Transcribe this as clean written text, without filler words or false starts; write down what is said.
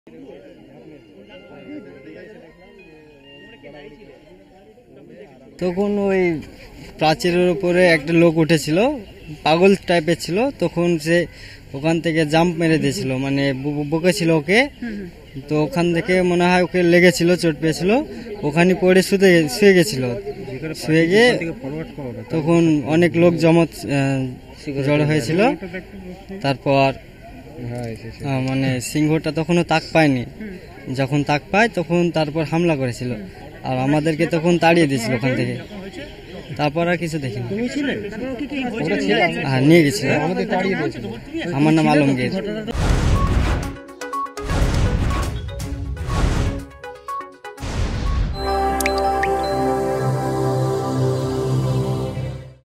তখন ওই প্রাচীরের উপরে একটা লোক উঠেছিল, পাগল টাইপের ছিল। তখন সে ওখান থেকে জাম্প মেরে দিয়েছিল, মানে বকেছিল ওকে। তো ওখান থেকে মনে হয় ওকে লেগেছিল, চোট পেয়েছিল, ওখানে পড়ে শুয়ে গেছিল। শুয়ে গিয়ে তখন অনেক লোক জড়ো হয়েছিল। তারপর মানে সিংহটা তখনও তাক পায়নি, যখন তাক পায় তখন তারপর হামলা করেছিল, আর আমাদেরকে তখন তাড়িয়ে দিয়েছিল ওখান থেকে। তারপর আর কিছু দেখিনি। হ্যাঁ, নিয়ে গেছিল। আমার নাম আলমগীর।